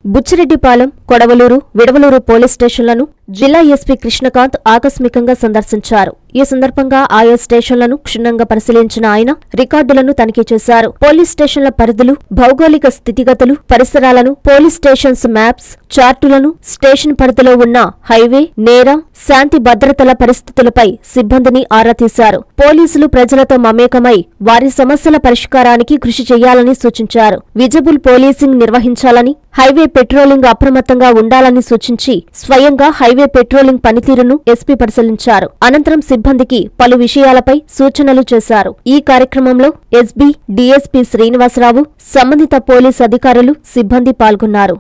Buchireddypalem, Kodavaluru, Vidavaluru police స్టేషన్లను జిల్లా SP Krishnakanth ఆకస్మికంగా సందర్శించారు. ఈ సందర్భంగా ఆయా స్టేషన్లను క్షుణ్ణంగా పరిశీలించిన ఆయన రికార్డులను తనిఖీ చేశారు. పోలీస్ స్టేషన్ల పరిధులు, భౌగోళిక స్థితిగతులు, పరిసరాలను, పోలీస్ స్టేషన్స్ మ్యాప్స్, చార్టులను, స్టేషన్ పరిధిలో ఉన్న హైవే, నేర, శాంతి భద్రతల పరిస్థితులపై సిబ్బందిని ఆరా తీశారు. పోలీసులు ప్రజలతో మమేకమై వారి సమస్యల పరిష్కారానికి కృషి చేయాలని సూచించారు. విజిబుల్ పోలీసింగ్ నిర్వహించాలని, హైవే పెట్రోలింగ్ అప్రమత్తంగా ఉండాలని సూచించి స్వయంగా హైవే పెట్రోలింగ్ పనితీరును ఎస్పీ పరిశీలించారు. అనంతరం సిబ్బందికి పలు విషయాలపై సూచనలు చేశారు. ఈ కార్యక్రమంలో ఎస్బీ, డీఎస్పీ శ్రీనివాసరావు, సంబంధిత పోలీస్ అధికారులు, సిబ్బంది పాల్గొన్నారు.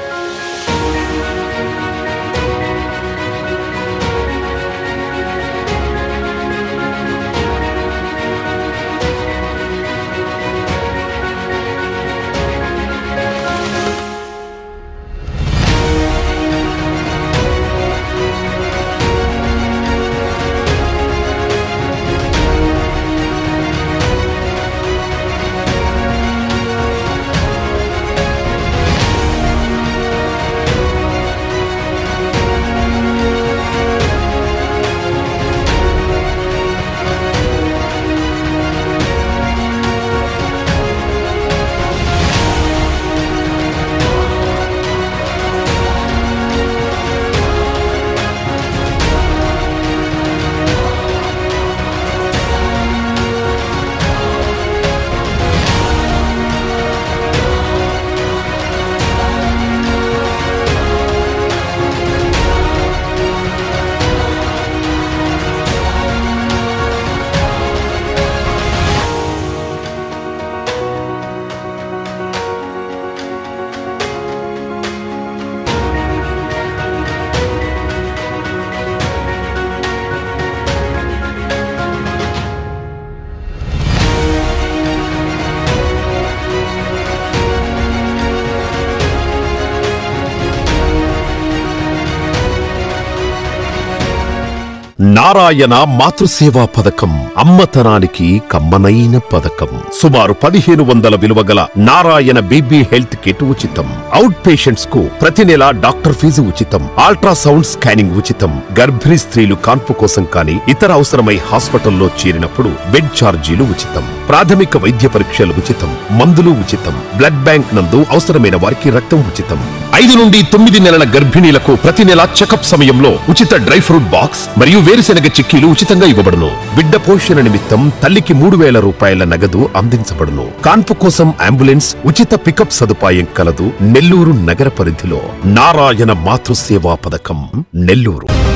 నారాయణ మాతృసేవా పథకం అమ్మతనానికి కమ్మనైన పథకం. సుమారు 1500 విలువగల నారాయణ బేబీ హెల్త్ కిట్ ఉచితం. అవుట్ పేషెంట్స్ కు ప్రతి నెల డాక్టర్ ఫీజు ఉచితం. అల్ట్రాసౌండ్ స్కానింగ్ ఉచితం. గర్భిణీ స్త్రీలు కాన్పు కోసం కానీ ఇతర అవసరమై హాస్పిటల్లో చేరినప్పుడు బెడ్ ఛార్జీలు ఉచితం. ప్రాథమిక వైద్య పరీక్షలు ఉచితం. మందులు ఉచితం. బ్లడ్ బ్యాంక్ నందు అవసరమైన వారికి రక్తం ఉచితం. 5 నుండి 9 నెలల గర్భిణీలకు ప్రతి నెల చెకప్ సమయంలో ఉచిత డ్రై ఫ్రూట్ బాక్స్ మరియు వేరుశెనగ చిక్కీలు ఉచితంగా ఇవ్వబడును. బిడ్డ పోషణ నిమిత్తం తల్లికి 3000 రూపాయల నగదు అందించబడును. కాన్పు కోసం అంబులెన్స్ ఉచిత పికప్ సదుపాయం కలదు. నెల్లూరు నగర పరిధిలో నారాయణ మాతృసేవా పథకం, నెల్లూరు.